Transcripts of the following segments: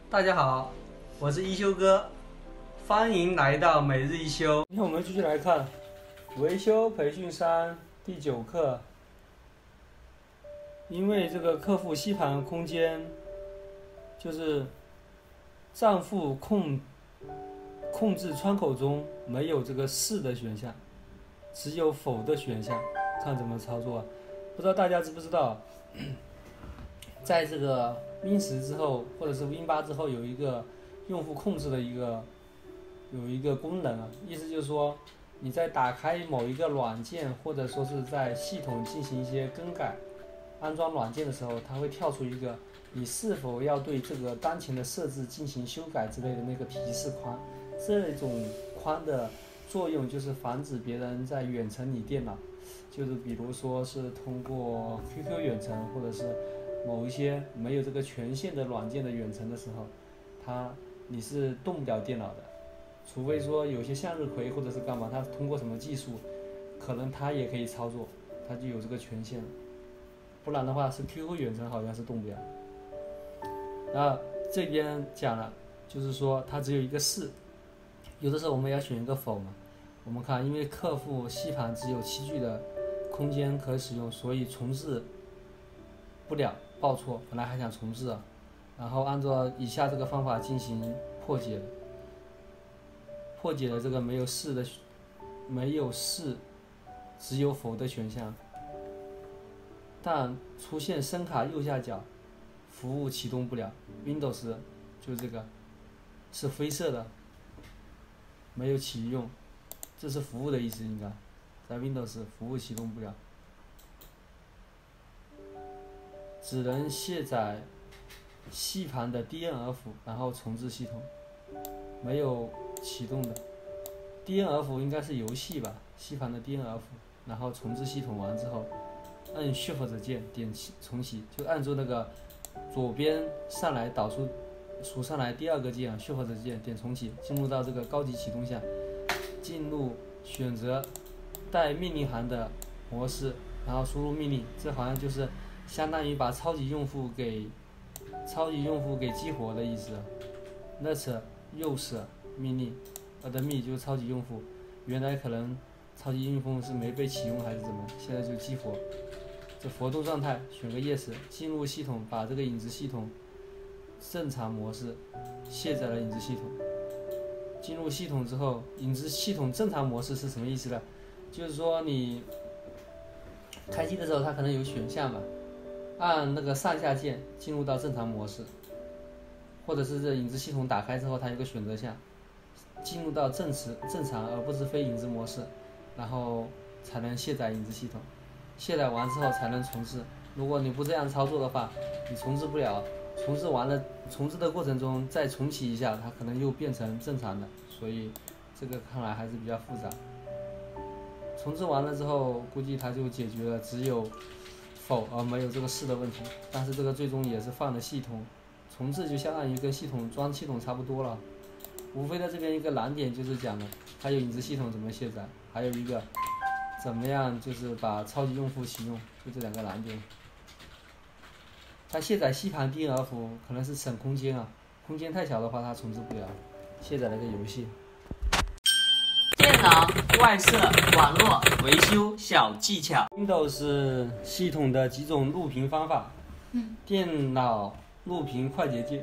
大家好，我是一休哥，欢迎来到每日一休。今天我们继续来看维修培训3第9课。因为这个客户吸盘空间就是账户控制窗口中没有这个是的选项，只有否的选项，看怎么操作。不知道大家知不知道，在这个 Win10之后或者是 Win8之后有一个用户控制的有一个功能啊，意思就是说你在打开某一个软件或者说是在系统进行一些更改安装软件的时候，它会跳出一个你是否要对这个当前的设置进行修改之类的那个提示框。这种框的作用就是防止别人在远程你电脑，就是比如说是通过 QQ 远程或者是某一些没有这个权限的软件的远程的时候，你是动不了电脑的，除非说有些向日葵或者是干嘛，它通过什么技术可能它也可以操作，它就有这个权限了，不然的话是 QQ 远程好像是动不了。然后这边讲了，就是说它只有一个是，有的时候我们要选一个否嘛。我们看，因为客户吸盘只有7 G 的空间可使用，所以重置不了，报错。本来还想重置啊，然后按照以下这个方法进行破解了这个没有是只有否的选项，但出现声卡右下角服务启动不了。 Windows 就这个是灰色的，没有启用，这是服务的意思，应该在 Windows 服务启动不了，只能卸载吸盘的 DNF 然后重置系统，没有启动的 DNF 应该是游戏吧，吸盘的 DNF， 然后重置系统完之后按 Shift 键点重启，就按住那个左边上来导出数上来第2个键 Shift 键点重启，进入到这个高级启动下，进入选择带命令函的模式，然后输入命令，这好像就是相当于把超级用户给激活的意思。Let use 命令admin 就是超级用户，原来可能超级用户是没被启用还是怎么，现在就激活。这活动状态选个 yes， 进入系统，把这个影子系统正常模式卸载了影子系统。进入系统之后，影子系统正常模式是什么意思呢？就是说你开机的时候它可能有选项吧，按那个上下键进入到正常模式，或者是这影子系统打开之后它有个选择项进入到正常而不是非影子模式，然后才能卸载影子系统。卸载完之后才能重置，如果你不这样操作的话，你重置不了，重置完了，重置的过程中再重启一下，它可能又变成正常的，所以这个看来还是比较复杂。重置完了之后，估计它就解决了只有否而没有这个是的问题，但是这个最终也是放了系统，重置就相当于跟装系统差不多了，无非在这边一个难点就是讲了还有影子系统怎么卸载，还有一个怎么样就是把超级用户启用，就这2个难点。它卸载吸盘 DNF 可能是省空间啊，空间太小的话它重置不了。卸载了个游戏。 电脑外设网络维修小技巧。 Windows 系统的几种录屏方法。电脑录屏快捷键。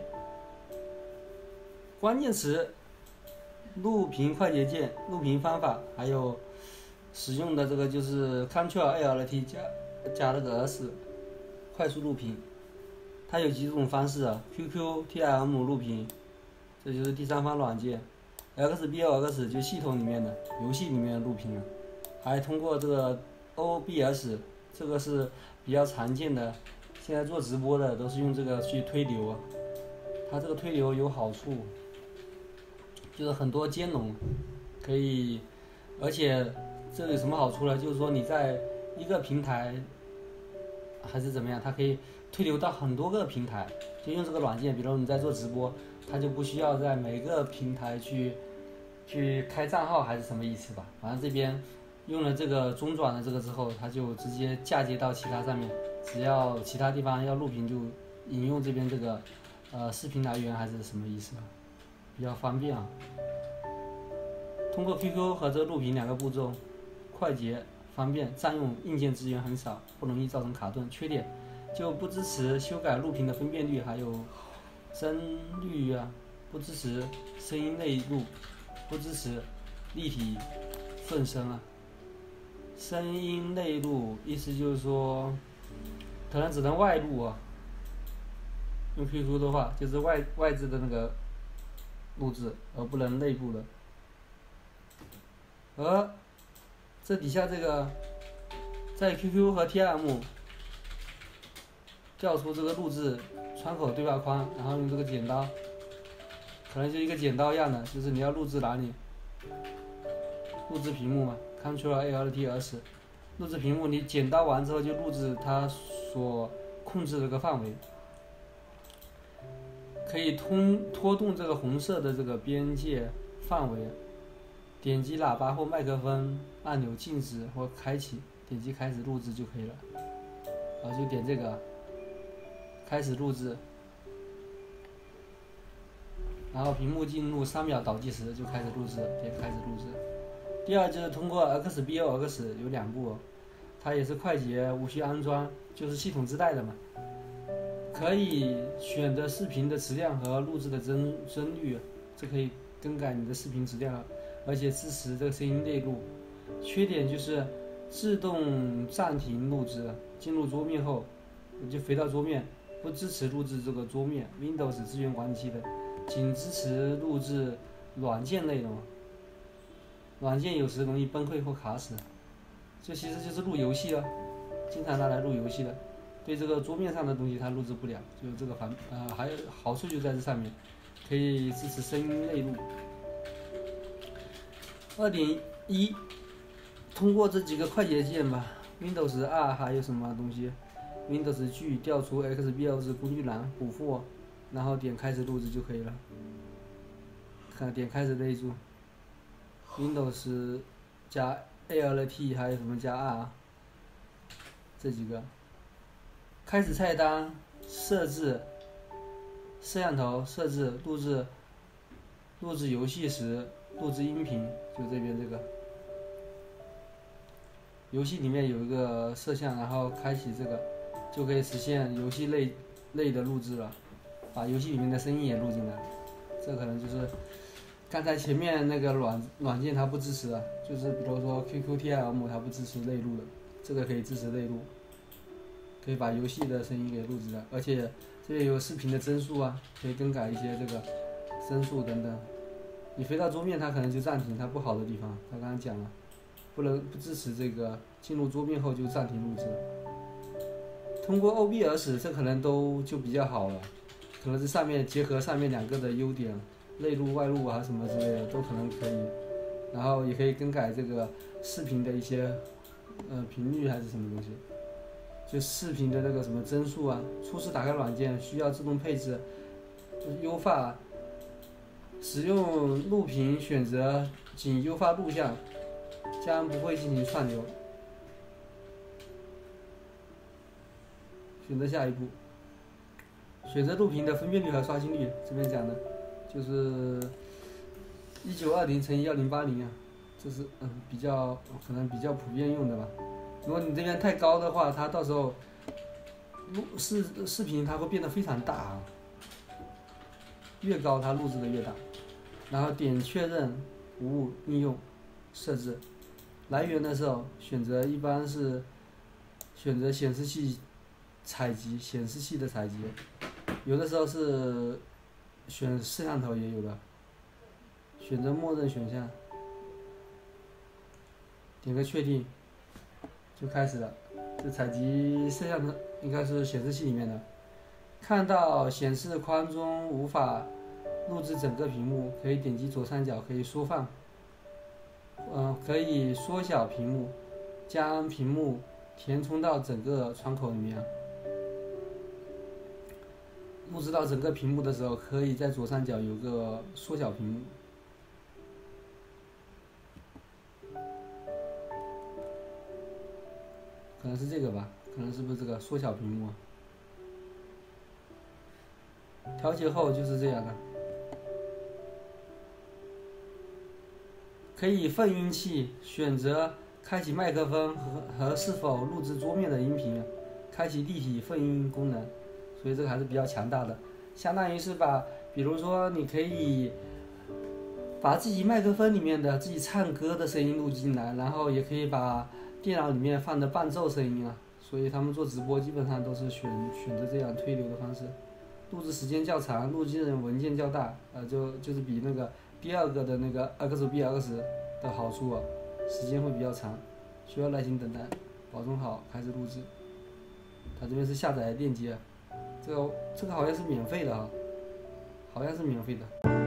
关键词：录屏快捷键、录屏方法，还有使用的这个就是 Ctrl+Alt 加那个 S 快速录屏。它有几种方式啊 ，QQ TIM 录屏，这就是第三方软件 ，XBOX 就系统里面的游戏里面的录屏啊，还通过这个 OBS， 这个是比较常见的，现在做直播的都是用这个去推流啊。它这个推流有好处，就是很多兼容，可以，而且这有什么好处呢？就是说你在一个平台还是怎么样，它可以推流到很多个平台，就用这个软件，比如你在做直播，它就不需要在每个平台去开账号还是什么意思吧。反正这边用了这个中转的这个之后，它就直接嫁接到其他上面，只要其他地方要录屏就引用这边这个视频来源还是什么意思啊？比较方便啊。通过 QQ 和这个录屏两个步骤，快捷方便，占用硬件资源很少，不容易造成卡顿。缺点就不支持修改录屏的分辨率，还有帧率啊，不支持声音内录，不支持立体分声啊。声音内录意思就是说，可能只能外录啊。用 QQ 的话，就是外置的那个录制，而不能内部的。而这底下这个，在 QQ 和 TM 调出这个录制窗口对话框，然后用这个剪刀，可能就一个剪刀一样的，就是你要录制哪里，录制屏幕嘛 ，Ctrl+Alt+S， 录制屏幕，你剪刀完之后就录制它所控制的这个范围，可以拖动这个红色的这个边界范围。点击喇叭或麦克风按钮静止或开启，点击开始录制就可以了。然后就点这个开始录制，然后屏幕进入3秒倒计时就开始录制，点开始录制。第二就是通过 XBOX 有2步，它也是快捷，无需安装，就是系统自带的嘛。可以选择视频的质量和录制的帧率，这可以更改你的视频质量。而且支持这个声音内录，缺点就是自动暂停录制，进入桌面后就回到桌面，不支持录制这个桌面。Windows 资源管理器的仅支持录制软件内容，软件有时容易崩溃或卡死。这其实就是录游戏了，经常拿来录游戏的。对这个桌面上的东西它录制不了，就这个还有好处就在这上面，可以支持声音内录。2.1 通过这几个快捷键吧 ，Windows R 还有什么东西 ？Windows G 调出 XBOX 工具栏补货，然后点开始录制就可以了。看点开始内注 ，Windows 加 Alt 还有什么加 R 这几个。开始菜单设置摄像头设置录制游戏时。录制音频就这边这个，游戏里面有一个摄像，然后开启这个，就可以实现游戏类的录制了，把游戏里面的声音也录进来。这可能就是刚才前面那个软件它不支持的，就是比如说 QQ、TM 它不支持内录的，这个可以支持内录，可以把游戏的声音给录制了，而且这边有视频的帧数啊，可以更改一些这个帧数等等。你回到桌面，它可能就暂停，它不好的地方，它刚刚讲了，不支持这个进入桌面后就暂停录制。通过 OBS 这可能就比较好了，可能这上面结合上面2个的优点，内录、外录啊什么之类的都可能可以，然后也可以更改这个视频的一些频率还是什么东西，就视频的那个什么帧数啊。初次打开软件需要自动配置，优化。使用录屏选择仅优化录像，将不会进行串流。选择下一步，选择录屏的分辨率和刷新率。这边讲的就是1920×1080啊，这是可能比较普遍用的吧。如果你这边太高的话，它到时候视频它会变得非常大啊，越高它录制的越大。然后点确认无误应用设置，来源的时候一般是选择显示器采集，显示器的采集，有的时候是选摄像头也有的，选择默认选项，点个确定就开始了。这采集摄像头应该是显示器里面的，看到显示框中无法录制整个屏幕，可以点击左上角可以缩放，可以缩小屏幕，将屏幕填充到整个窗口里面。录制到整个屏幕的时候，可以在左上角有个缩小屏幕，可能是这个吧，可能是不是这个缩小屏幕？ 调节后就是这样的。可以分音器选择开启麦克风和是否录制桌面的音频，开启立体分音功能，所以这个还是比较强大的。相当于是比如说你可以把自己麦克风里面的自己唱歌的声音录进来，然后也可以把电脑里面放的伴奏声音啊。所以他们做直播基本上都是选择这样推流的方式，录制时间较长，录进的文件较大，就是比那个第二个的那个 XBX 的好处啊，时间会比较长，需要耐心等待，保存好开始录制。它这边是下载链接，这个好像是免费的啊，好像是免费的。